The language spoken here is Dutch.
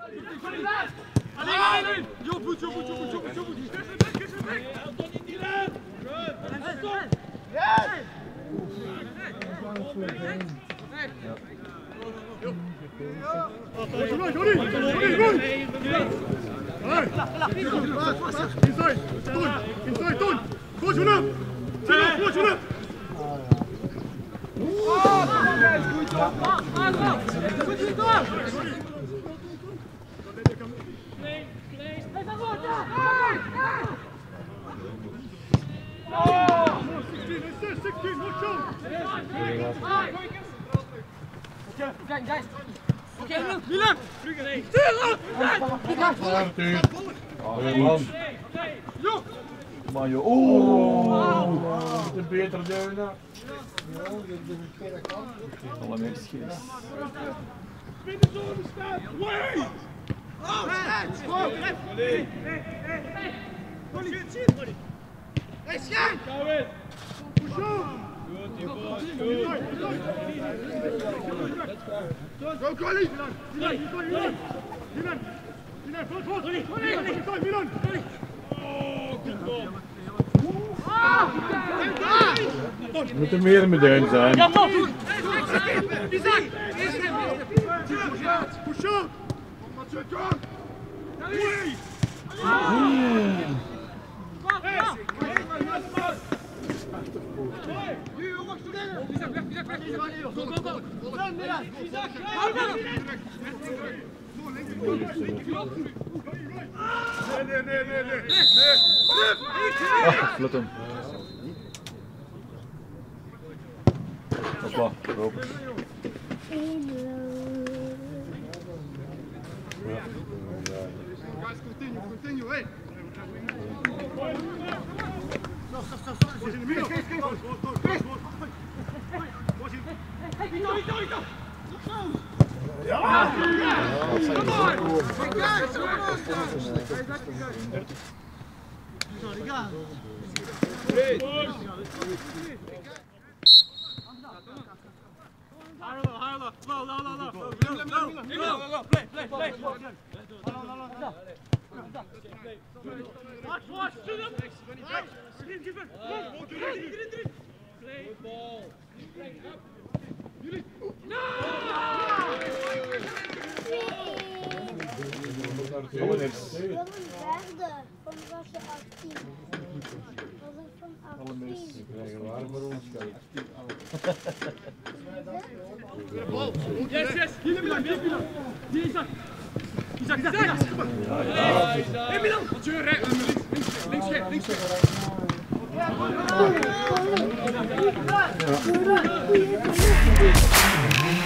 Allez, Jo voet. Milan! Maar joh, oeh, de betere deunen. Alle mensen geest. Binnenzone staat! Wee! Hey, schijn! Go, Collie! Milan! Er moeten meer medailles zijn. Ja, man! Isaac! Push up! Ah, flut hem. Hopla, lopen. Guys, continue, hey! Stop. In the middle. Ja! Come on! Guys, Harla. Low. Play. Watch, shoot him! Give it! Play ball! No! Van de derde, van was je actief. Was ik van Alle mensen actief? krijgen waar maar ons geld. Yes! Hier Milan! Hier Isaac! Isaac! Hey Milan! Links. Ja.